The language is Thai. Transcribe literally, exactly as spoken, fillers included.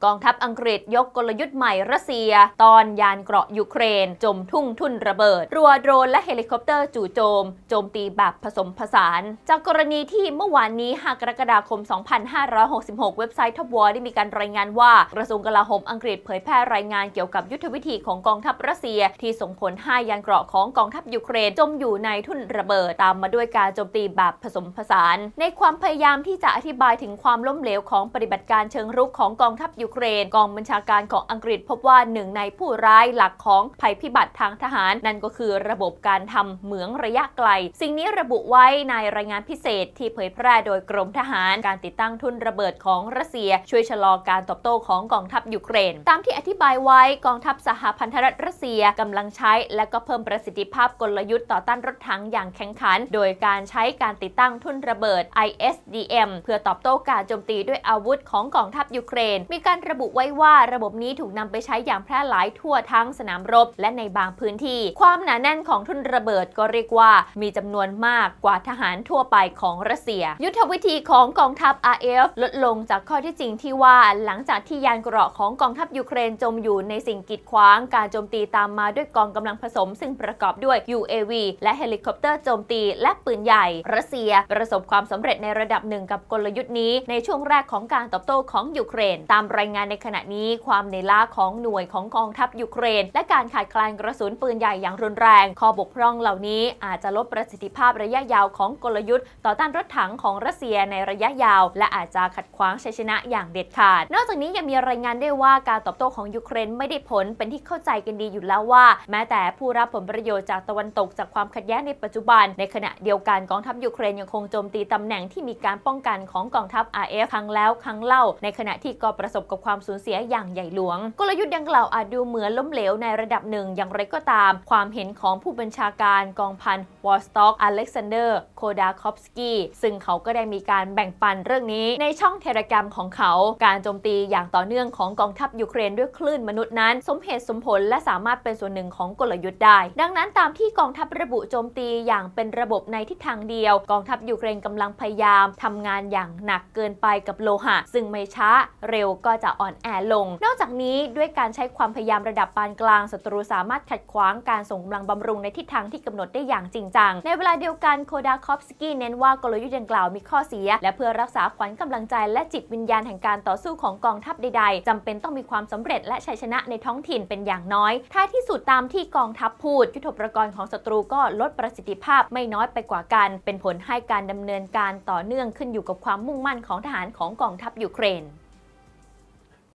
กองทัพอังกฤษยกกลยุทธ์ใหม่รัสเซียตอนยานเกราะยูเครนจมทุ่งทุ่นระเบิดรัวโดรนและเฮลิคอปเตอร์จู่โจมโจมตีแบบผสมผสานจากกรณีที่เมื่อวานนี้ห้ากรกฎาคม สองพันห้าร้อยหกสิบหก เว็บไซต์ Top War ได้มีการรายงานว่ากระทรวงกลาโหมอังกฤษเผยแพร่รายงานเกี่ยวกับยุทธวิธีของกองทัพรัสเซียที่ส่งผลให้ยานเกราะของกองทัพยูเครนจมอยู่ในทุ่นระเบิดตามมาด้วยการโจมตีแบบผสมผสานในความพยายามที่จะอธิบายถึงความล้มเหลวของปฏิบัติการเชิงรุกของกองทัพยูเครนกองบัญชาการของอังกฤษพบว่าหนึ่งในผู้ร้ายหลักของภัยพิบัติทางทหารนั่นก็คือระบบการทำเหมืองระยะไกลสิ่งนี้ระบุไว้ในรายงานพิเศษที่เผยแพร่โดยกรมทหารการติดตั้งทุ่นระเบิดของรัสเซียช่วยชะลอการตอบโต้ของกองทัพยูเครนตามที่อธิบายไว้กองทัพสหพันธรัฐรัสเซียกำลังใช้และก็เพิ่มประสิทธิภาพกลยุทธ์ต่อต้านรถถังอย่างแข็งขันโดยการใช้การติดตั้งทุ่นระเบิด ไอ เอส ดี เอ็ม เพื่อตอบโต้การโจมตีด้วยอาวุธของกองทัพยูเครนมีการระบุไว้ว่าระบบนี้ถูกนำไปใช้อย่างแพร่หลายทั่วทั้งสนามรบและในบางพื้นที่ความหนาแน่นของทุ่นระเบิดก็เรียกว่ามีจำนวนมากกว่าทหารทั่วไปของรัสเซียยุทธวิธีของกองทัพ อาร์ เอฟ ลดลงจากข้อที่จริงที่ว่าหลังจากที่ยานเกราะของกองทัพยูเครนจมอยู่ในสิ่งกีดขวางการโจมตีตามมาด้วยกองกำลังผสมซึ่งประกอบด้วย ยู เอ วี และเฮลิคอปเตอร์โจมตีและปืนใหญ่รัสเซียประสบความสำเร็จในระดับหนึ่งกับกลยุทธ์นี้ในช่วงแรกของการตอบโต้ของยูเครนตามรายงานในขณะนี้ความเหนื่อยล้าของหน่วยของกองทัพยูเครนและการขาดแคลนกระสุนปืนใหญ่อย่างรุนแรงข้อบกพร่องเหล่านี้อาจจะลดประสิทธิภาพระยะยาวของกลยุทธ์ต่อต้านรถถังของรัสเซียในระยะยาวและอาจจะขัดขวางชัยชนะอย่างเด็ดขาดนอกจากนี้ยังมีรายงานด้วยว่าการตอบโต้ของยูเครนไม่ได้ผลเป็นที่เข้าใจกันดีอยู่แล้วว่าแม้แต่ผู้รับผลประโยชน์จากตะวันตกจากความขัดแย้งในปัจจุบันในขณะเดียวกันกองทัพยูเครนยังคงโจมตีตำแหน่งที่มีการป้องกันของกองทัพ อาร์ เอฟ ครั้งแล้วครั้งเล่าในขณะที่ก็ประสบกับความสูญเสียอย่างใหญ่หลวงกลยุทธ์ดังกล่าวอาจดูเหมือนล้มเหลวในระดับหนึ่งอย่างไรก็ตามความเห็นของผู้บัญชาการกองพันวอลสต็อกอเล็กซานเดอร์โคดาคอฟสกี้ซึ่งเขาก็ได้มีการแบ่งปันเรื่องนี้ในช่องเทเลกราฟของเขาการโจมตีอย่างต่อเนื่องของกองทัพยูเครนด้วยคลื่นมนุษย์นั้นสมเหตุสมผลและสามารถเป็นส่วนหนึ่งของกลยุทธ์ได้ดังนั้นตามที่กองทัพระบุโจมตีอย่างเป็นระบบในทิศทางเดียวกองทัพยูเครนกำลังพยายามทำงานอย่างหนักเกินไปกับโลหะซึ่งไม่ช้าเร็วก็จะอ่อนแอลงนอกจากนี้ด้วยการใช้ความพยายามระดับปานกลางศัตรูสามารถขัดขวางการส่งกำลังบำรุงในทิศทางที่กำหนดได้อย่างจริงจังในเวลาเดียวกันโคดาคอฟสกี้เน้นว่ากลยุทธ์ดังกล่าวมีข้อเสียและเพื่อรักษาขวัญกำลังใจและจิตวิญญาณแห่งการต่อสู้ของกองทัพใดๆจำเป็นต้องมีความสำเร็จและชัยชนะในท้องถิ่นเป็นอย่างน้อยท้ายที่สุดตามที่กองทัพพูดยุทโธปกรณ์ของศัตรูก็ลดประสิทธิภาพไม่น้อยไปกว่ากันเป็นผลให้การดำเนินการต่อเนื่องขึ้นอยู่กับความมุ่งมั่นของทหารของกองทัพยูเครน